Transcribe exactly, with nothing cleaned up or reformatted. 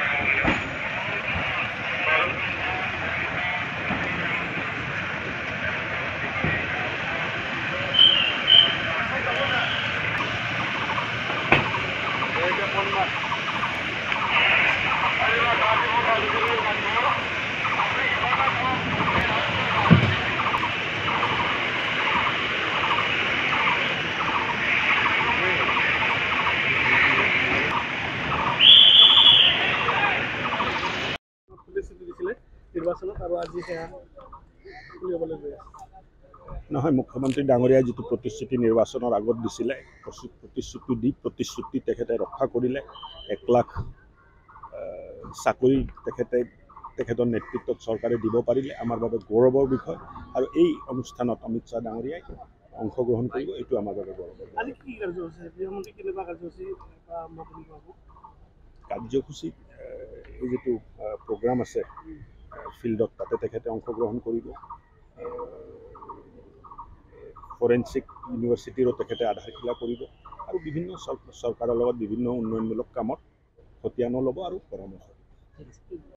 নহয় মুখ্যমন্ত্ৰী ডাঙৰীয়াই যিটো প্ৰতিশ্ৰুতি নিৰ্বাচনৰ আগত দিছিলে প্ৰতিশ্ৰুতি দি প্ৰতিশ্ৰুতি তেখেতে ৰক্ষা কৰিলে এক লাখ চাকৰি তেখেতে তেখেতৰ নেতৃত্বত চৰকাৰে দিব পাৰিলে আমাৰ বাবে গৌৰৱৰ বিষয় আৰু এই অনুষ্ঠানত অমিত শ্বাহ ডাঙৰীয়াই অংশগ্ৰহণ কৰিব এইটো আমাৰ বাবে গৌৰৱৰ কাৰ্যসূচী এই যিটো প্ৰগ্ৰাম আছে ফিল্ডত তাতে তেখেতে অংশগ্ৰহণ কৰিব ফৰেনচিক ইউনিভাৰ্চিটিৰো তেখেতে আধাৰশিলা কৰিব আৰু বিভিন্ন চৰকাৰৰ লগত বিভিন্ন উন্নয়নমূলক কামত খতিয়ানো ল'ব আৰু পৰামৰ্শ